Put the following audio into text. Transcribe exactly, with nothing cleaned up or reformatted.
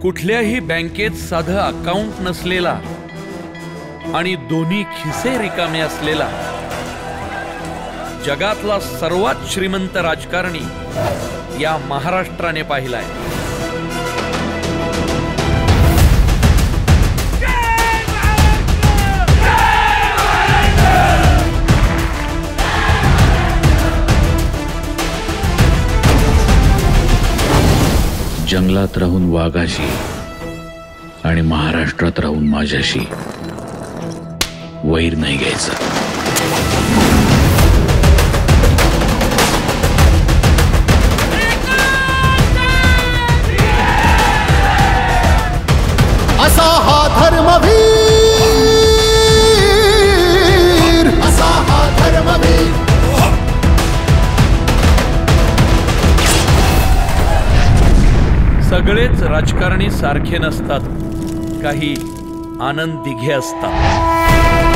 कुठल्याही बँकेत साधं अकाउंट नसलेला आणि दोन्ही खिसे रिकामे असलेला जगातला सर्वात श्रीमंत राजकारणी या महाराष्ट्राने पाहिलाय। जंगलात राहून वाघाशी आणि महाराष्ट्रात राहून माझ्याशी वैर नाही घ्यायचा। असा हा धर्मवीर, असा हा धर्मवीर। सगळेच राजकारणी सारखे नसतात, काही आनंद दिघे असतात।